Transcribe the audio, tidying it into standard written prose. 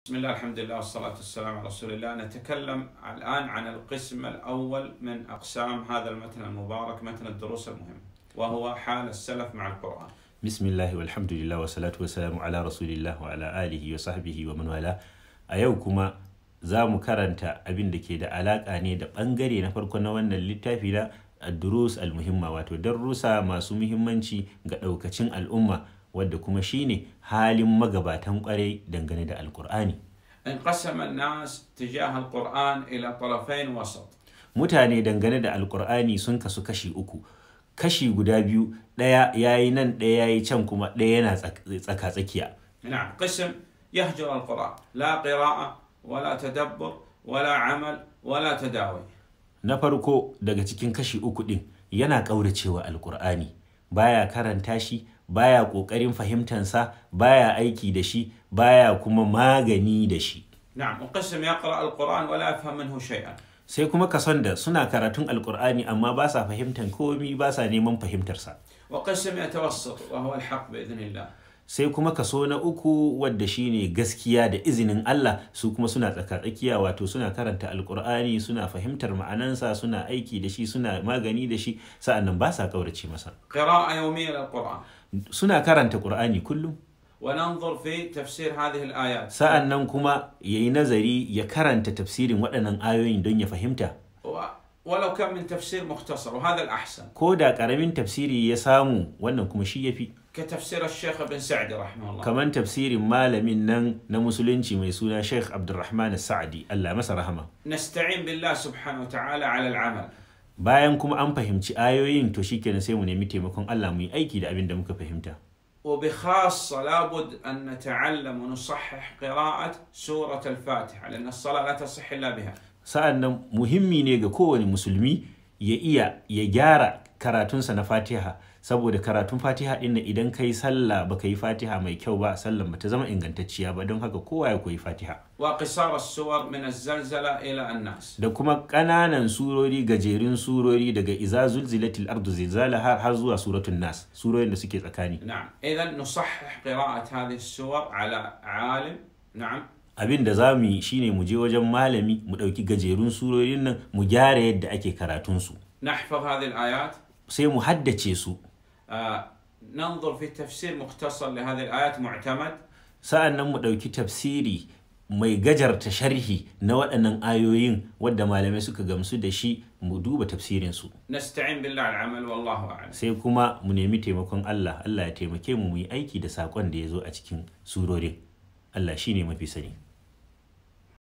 بسم الله الحمد لله والصلاة والسلام على رسول الله. نتكلم الآن عن القسم الأول من أقسام هذا المتن المبارك، متن الدروس المهم، وهو حال السلف مع القرآن. بسم الله والحمد لله والصلاة والسلام على رسول الله وعلى آله وصحبه ومن والاه. أيوكما زام كرنتا أبين دكي دا علاقة ني دا بانغري نفرقو نوانا اللتافي دا الدروس المهمة واتو دروسا ما سمهمانشي ga daukacin al'umma wadda kuma shine halin magabatan kwarai dangane da alqur'ani. انقسم الناس تجاه القرآن إلى طرفين وسط. Mutane dangane da alqur'ani sun kasu kashi uku. Kashi guda biyu, daya yayi nan daya yayi can kuma daya yana tsaka tsakiya. نعم، قسم يهجر القرآن، لا قراءة ولا تدبر ولا عمل ولا تداوي. Na farko daga cikin kashi uku din yana kauracewa alqur'ani, baya karanta shi, baya kokarin fahimtansa, baya aiki da shi, baya kuma magani da shi. نعم، وقسم يقرأ القرآن ولا يفهم منه شيئا. Sai kuma kason da suna karatun alqur'ani amma ba sa fahimtan komai, ba sa neman fahimtarsa. وقسم يتوسط وهو الحق بإذن الله. Sai kuma kaso na uku wadda shine gaskiya da izinin Allah, su kuma suna tsakatsakiya, wato suna karanta alqur'ani, suna fahimtar ma'anansa, suna aiki da shi, suna magani da shi, sa'annan ba sa kaurace masa. قراءة يومية للقرآن. Suna karanta qur'ani kullum, وننظر في تفسير هذه الآيات. sa'annan kuma yayi nazari ya karanta tafsirin waɗannan ayoyin don ya fahimta. ولو كان من تفسير مختصر، وهذا الأحسن. Ko da karamin tafsiri ya samu, wannan kuma shi yafi. كتفسير الشيخ ابن سعدي رحمه الله. Kaman tafsirin malamin nan na musulunci mai suna Sheikh Abdulrahman As-Sa'di, Allah masa rahama. نستعين بالله سبحانه وتعالى على العمل. Bayan kuma an fahimci ayoyin, to shikenan sai mu nemi taimakon Allah mu yi aiki da abin da muka fahimta. وبخاصة لابد أن نتعلم ونصحح قراءة سورة الفاتحة، لأن الصلاة لا تصح إلا بها. Sa'annan muhimmi ne ga kowane musulmi ya gyara karatunsa na Fatiha, saboda karatun Fatiha din idan kai sallah baka yi Fatiha mai kyau ba, sallan bata zama ingantacciya ba, don haka kowa ya koyi Fatiha. وقصار السور من الزلزلة إلى الناس. Da kuma ƙananan surori, gajerun surori daga iza zulzilatil ardu zilzalaha har zuwa suratul nas, surorin da suke tsakani. نعم، إذا نصحح قراءة هذه السور على عالم. نعم. Abin da za mu yi shine mu je wajen malami, mu ɗauki gajerun surorin nan, mu gyara yadda ake karatunsu. نحفظ هذه الآيات. Sai mu haddace su. ننظر في تفسير مختصر لهذه الآيات معتمد. Sa'annan mu ɗauki tafsiri mai gajarta sharhi na waɗannan ayoyin wadda malamai suka gamsu da shi, mu duba tafsirinsu. نستعين بالله على العمل والله أعلم. Sai kuma mu nemi taimakon Allah, Allah ya taimake mu mu yi aiki da saƙon da ya zo a cikin surorin. Allah shine mafi sani.